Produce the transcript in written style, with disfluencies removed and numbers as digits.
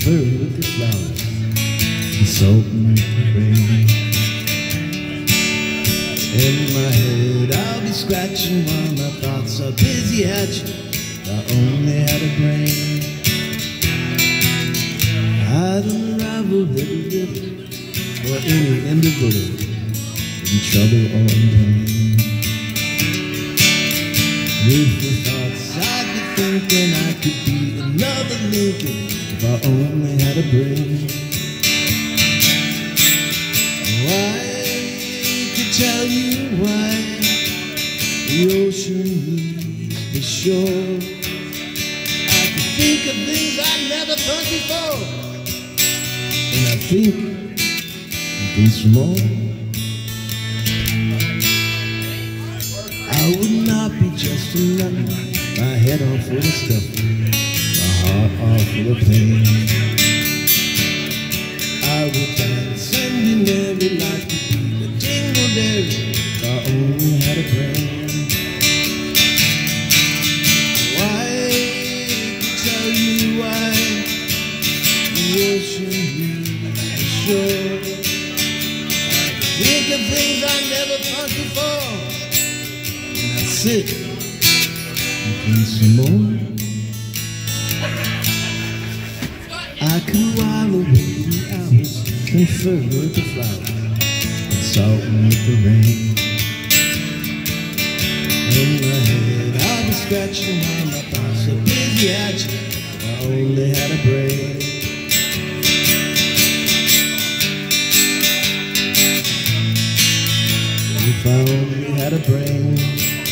confer with the flowers, consulting with the rain. In my head I'll be scratching while my thoughts are busy hatching. If I only had a brain, I'd unravel little little for any individual in trouble or in pain. With the thoughts I'd be thinking I could be another Lincoln if I only had a brain. I could tell you why the ocean leaves the shore. I could think of things I never thought before, and I think some more. I would not be just a number, my head all full of stuff, my heart all full of pain. I would dance and in every life to be a dingledary if I only had a brain. Why to tell you why the ocean leaves the shore. I think of things I never thought before, and I sit and think some more. I could while away the hours, confer with the flowers, consulting with the rain. In my head I'll be scratching while my thoughts are busy hatching. If I only had a brain. If I only had a brain.